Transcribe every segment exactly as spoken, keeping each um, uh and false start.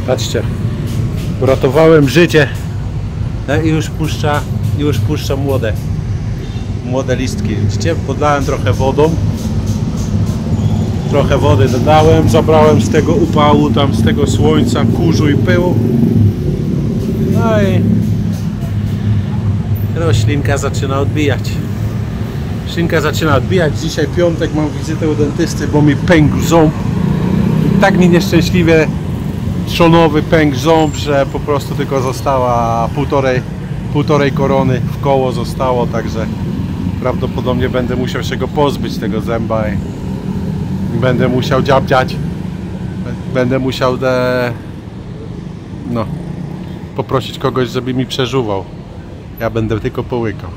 Patrzcie, uratowałem życie i już puszcza, już puszcza młode, młode listki. Widzicie, podlałem trochę wodą, trochę wody dodałem, zabrałem z tego upału, tam z tego słońca, kurzu i pyłu. No i roślinka zaczyna odbijać. Roślinka zaczyna odbijać. Dzisiaj piątek, mam wizytę u dentysty, bo mi pękł ząb. I tak mi nieszczęśliwie trzonowy pękł ząb, że po prostu tylko została półtorej, półtorej korony w koło zostało, także prawdopodobnie będę musiał się go pozbyć, tego zęba, i będę musiał dziabdziać, będę musiał de... no, poprosić kogoś, żeby mi przeżuwał. Ja będę tylko połykał.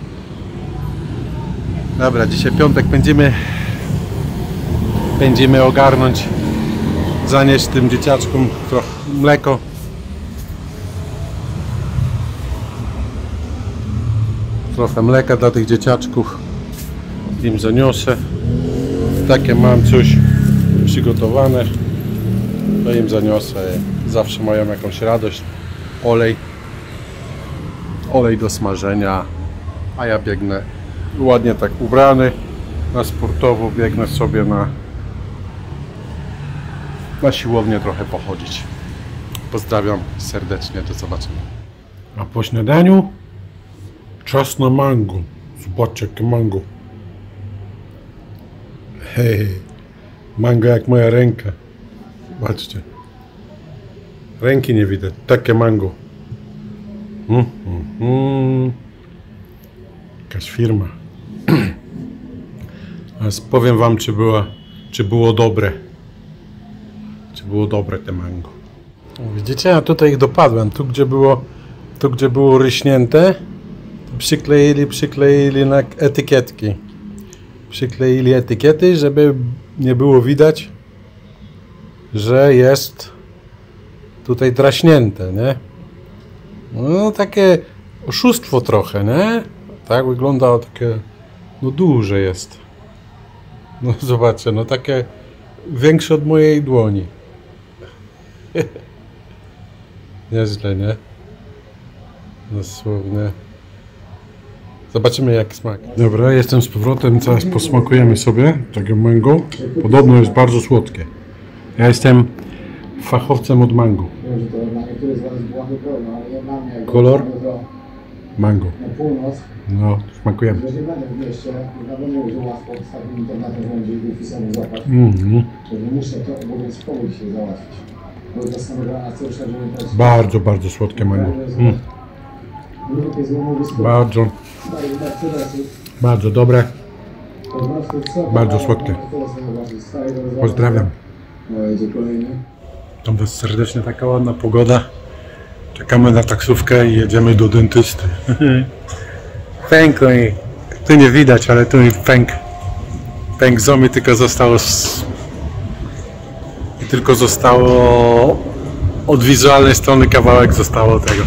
Dobra, dzisiaj piątek, będziemy będziemy ogarnąć, zanieść tym dzieciaczkom trochę mleko. Trochę mleka dla tych dzieciaczków im zaniosę. Takie mam coś przygotowane, to im zaniosę. Zawsze mają jakąś radość. Olej olej do smażenia, a ja biegnę ładnie tak ubrany na sportowo, biegnę sobie na na siłownię trochę pochodzić. Pozdrawiam serdecznie, do zobaczenia. A po śniadaniu czas na mango. Zobaczcie, jakie mango. Hej, mango jak moja ręka. Zobaczcie. Ręki nie widać, takie mango. Mm, mm, mm. Jakaś firma. Ale powiem wam, czy była, czy było dobre. Czy było dobre te mango. Widzicie, ja tutaj ich dopadłem. Tu gdzie było, tu gdzie było ryśnięte, przykleili, przykleili na etykietki. Przykleili etykiety, żeby nie było widać, że jest tutaj draśnięte, nie? No takie oszustwo trochę, nie? Tak wygląda, takie, no duże jest. No zobaczcie, no takie większe od mojej dłoni. Nieźle, nie? Dosłownie. Zobaczymy jaki smak. Dobra, jestem z powrotem, teraz posmakujemy sobie takie mango. Podobno jest bardzo słodkie. Ja jestem fachowcem od mango. Kolor? Mango. No, smakujemy. Mm-hmm. Bardzo, bardzo słodkie mango. Mm. Bardzo, bardzo dobre. Bardzo słodkie. Pozdrawiam. Tam jest serdecznie taka ładna pogoda. Czekamy na taksówkę i jedziemy do dentysty. Pękł mi. Tu nie widać, ale tu mi pękł. Pękł zombie, tylko zostało z... I tylko zostało od wizualnej strony kawałek zostało tego.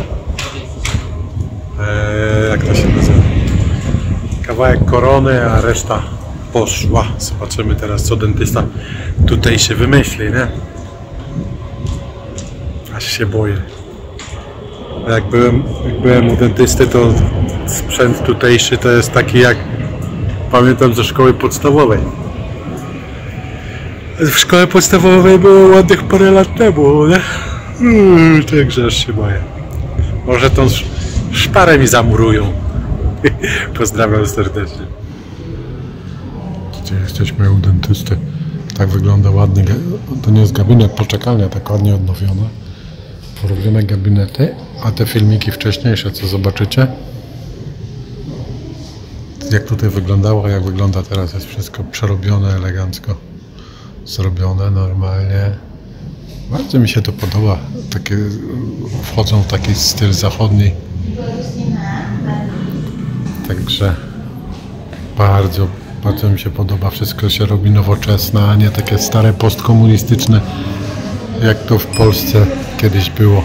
Eee, jak to się nazywa? Kawałek korony, a reszta poszła. Zobaczymy teraz, co dentysta tutaj się wymyśli, nie? Aż się boję. Jak byłem, jak byłem u dentysty, to sprzęt tutejszy to jest taki, jak pamiętam ze szkoły podstawowej. W szkole podstawowej było ładnych parę lat temu, nie? Hmm, także aż się boję. Może tą szparę mi zamurują. Pozdrawiam serdecznie. Gdzie jesteśmy u dentysty? Tak wygląda ładnie. To nie jest gabinet, poczekalnia, tak ładnie odnowiona. Porobione gabinety, a te filmiki wcześniejsze, co zobaczycie, jak tutaj wyglądało, jak wygląda teraz, jest wszystko przerobione, elegancko zrobione, normalnie. Bardzo mi się to podoba. Takie, wchodzą w taki styl zachodni. Także bardzo, bardzo mi się podoba. Wszystko się robi nowoczesne, a nie takie stare postkomunistyczne, jak to w Polsce kiedyś było.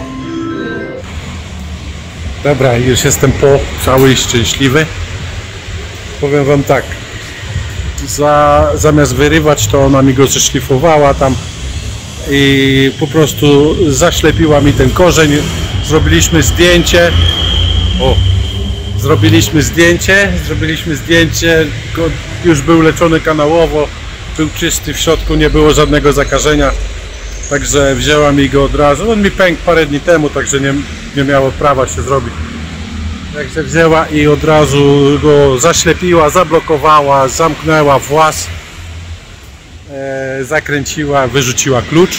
Dobra, już jestem po cały szczęśliwy. Powiem wam tak, za, zamiast wyrywać, to ona mi go zeszlifowała tam i po prostu zaślepiła mi ten korzeń. Zrobiliśmy zdjęcie. O, zrobiliśmy zdjęcie, zrobiliśmy zdjęcie, już był leczony kanałowo, był czysty w środku, nie było żadnego zakażenia, także wzięła mi go od razu. On mi pękł parę dni temu, także nie, nie miało prawa się zrobić. Także wzięła i od razu go zaślepiła, zablokowała, zamknęła włas, e, zakręciła, wyrzuciła klucz.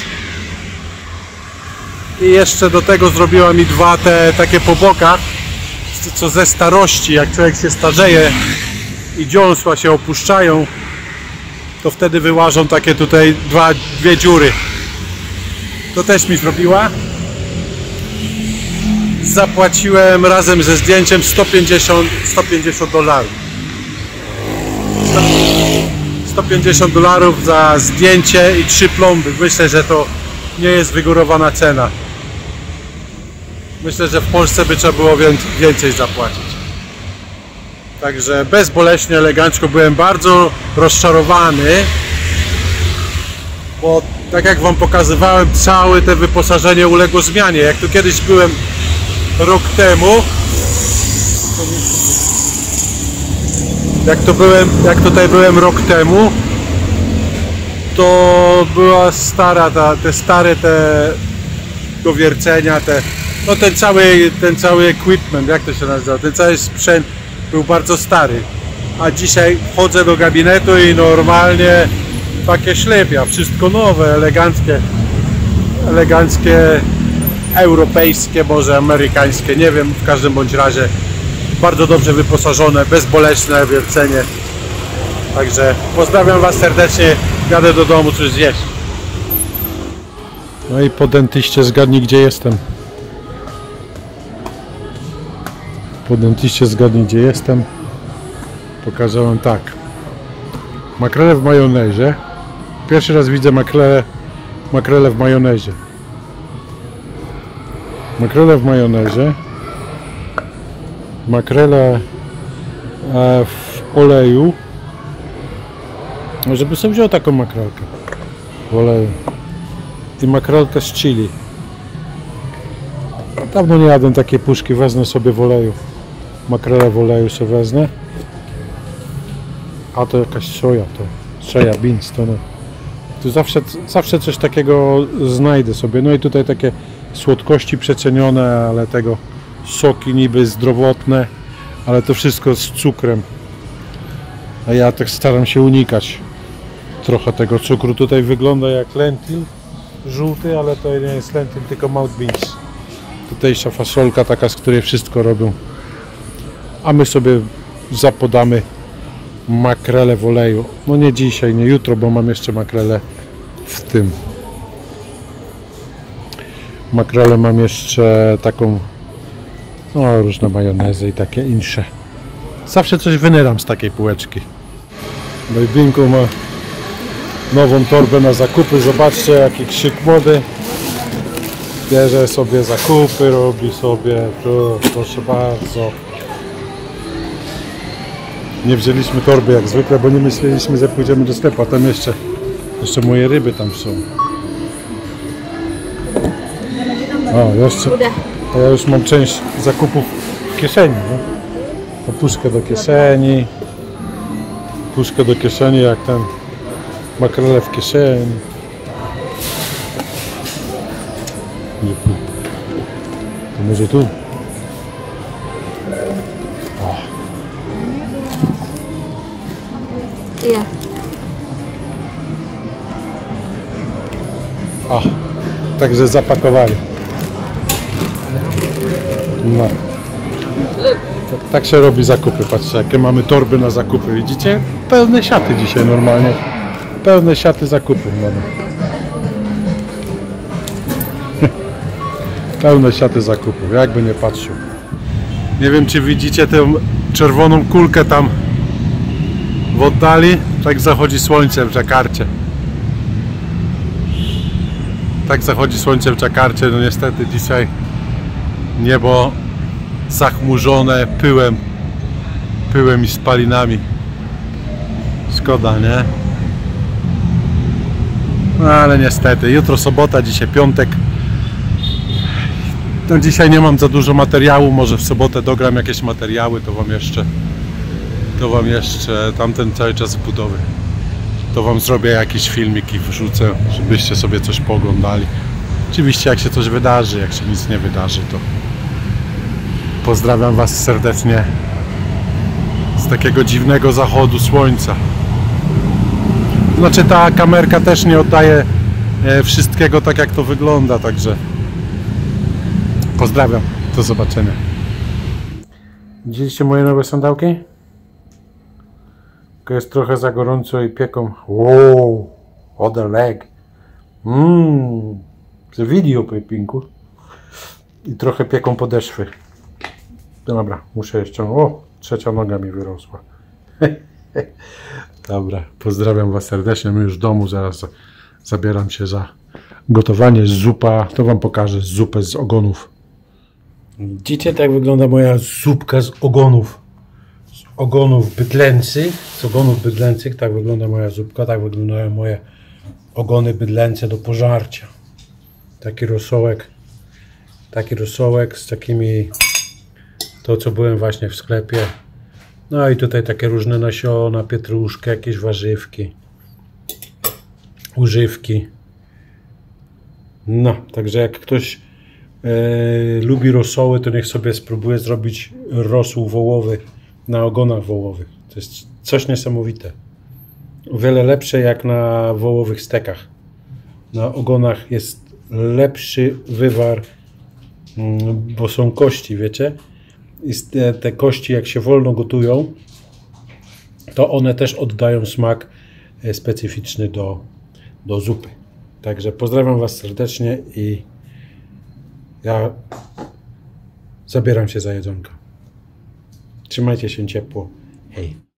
I jeszcze do tego zrobiła mi dwa te takie po bokach, co ze starości, jak człowiek się starzeje i dziąsła się opuszczają, to wtedy wyłażą takie tutaj dwa, dwie dziury. To też mi zrobiła. Zapłaciłem razem ze zdjęciem sto pięćdziesiąt dolarów. sto pięćdziesiąt dolarów za zdjęcie i trzy plomby. Myślę, że to nie jest wygórowana cena. Myślę, że w Polsce by trzeba było więcej zapłacić. Także bezboleśnie, elegancko. Byłem bardzo rozczarowany, bo tak jak wam pokazywałem, całe to wyposażenie uległo zmianie. Jak tu kiedyś byłem rok temu, jak to byłem, jak tutaj byłem rok temu, to była stara, ta, te stare te do wiercenia, te, no ten cały, ten cały equipment, jak to się nazywa, ten cały sprzęt był bardzo stary. A dzisiaj wchodzę do gabinetu i normalnie takie ślepia, wszystko nowe, eleganckie, eleganckie, europejskie, może amerykańskie, nie wiem, w każdym bądź razie bardzo dobrze wyposażone, bezbolesne wiercenie. Także pozdrawiam was serdecznie, jadę do domu coś zjeść. No i po dentyście zgadnij, gdzie jestem. Po dentyście zgadnij, gdzie jestem. Pokażę wam tak. Makrele w majonezie. Pierwszy raz widzę makrele, makrele w majonezie. Makrele w majonezie. Makrele w oleju. Może by sobie wziął taką makrelkę w oleju. I makrelkę z chili. Dawno nie jadłem takiej puszki, wezmę sobie w oleju. Makrele w oleju sobie wezmę. A to jakaś soja, to soja beans, to no. Tu zawsze, zawsze coś takiego znajdę sobie. No i tutaj takie słodkości przecenione, ale tego soki niby zdrowotne, ale to wszystko z cukrem. A ja tak staram się unikać trochę tego cukru. Tutaj wygląda jak lentil żółty, ale to nie jest lentil, tylko mouth beans. Tutejsza fasolka taka, z której wszystko robią. A my sobie zapodamy makrele w oleju. No nie dzisiaj, nie jutro, bo mam jeszcze makrele w tym. Makrele mam jeszcze taką, no różne majonezy i takie insze. Zawsze coś wynyram z takiej półeczki. No i Binku ma nową torbę na zakupy. Zobaczcie, jaki krzyk młody. Bierze sobie zakupy, robi sobie, to, proszę bardzo. Nie wzięliśmy torby jak zwykle, bo nie myśleliśmy, że pójdziemy do sklepu, a tam jeszcze, jeszcze moje ryby tam są. O, jeszcze, a ja już mam część zakupów w kieszeni, nie? To puszkę do kieszeni, puszkę do kieszeni, jak ten makrele w kieszeni. To może tu? O. Yeah. O, także zapakowali. No. Tak, tak się robi zakupy, patrzcie, jakie mamy torby na zakupy, widzicie? Pełne siaty dzisiaj normalnie. Pełne siaty zakupów mamy. Pełne siaty zakupów, jakby nie patrzył. Nie wiem, czy widzicie tę czerwoną kulkę tam w oddali. Tak zachodzi słońce w Dżakarcie. Tak zachodzi słońce w Dżakarcie. No niestety dzisiaj niebo zachmurzone pyłem. Pyłem i spalinami. Szkoda, nie? No ale niestety, jutro sobota, dzisiaj piątek. No dzisiaj nie mam za dużo materiału, może w sobotę dogram jakieś materiały, to wam jeszcze to wam jeszcze tamten cały czas budowy. To wam zrobię jakiś filmik i wrzucę, żebyście sobie coś pooglądali. Oczywiście jak się coś wydarzy, jak się nic nie wydarzy, to pozdrawiam was serdecznie z takiego dziwnego zachodu słońca. Znaczy ta kamerka też nie oddaje wszystkiego tak jak to wygląda, także pozdrawiam, do zobaczenia. Widzieliście moje nowe sandałki? Tylko jest trochę za gorąco i pieką. Wow, what a leg. Mmm, to video pepinku. I trochę pieką podeszwy. Dobra, muszę jeszcze... O, trzecia noga mi wyrosła. Dobra, pozdrawiam was serdecznie. My już w domu, zaraz zabieram się za gotowanie. Zupa, to wam pokażę zupę z ogonów. Widzicie, tak wygląda moja zupka z ogonów. Z ogonów bydlęcych. Z ogonów bydlęcych, tak wygląda moja zupka. Tak wyglądają moje ogony bydlęce do pożarcia. Taki rosołek. Taki rosołek z takimi... To, co byłem właśnie w sklepie. No i tutaj takie różne nasiona, pietruszkę, jakieś warzywki. Używki. No, także jak ktoś e, lubi rosoły, to niech sobie spróbuje zrobić rosół wołowy na ogonach wołowych. To jest coś niesamowite. O wiele lepsze jak na wołowych stekach. Na ogonach jest lepszy wywar, bo są kości, wiecie? I te, te kości, jak się wolno gotują, to one też oddają smak specyficzny do, do zupy. Także pozdrawiam was serdecznie i ja zabieram się za jedzonko. Trzymajcie się ciepło. Hej.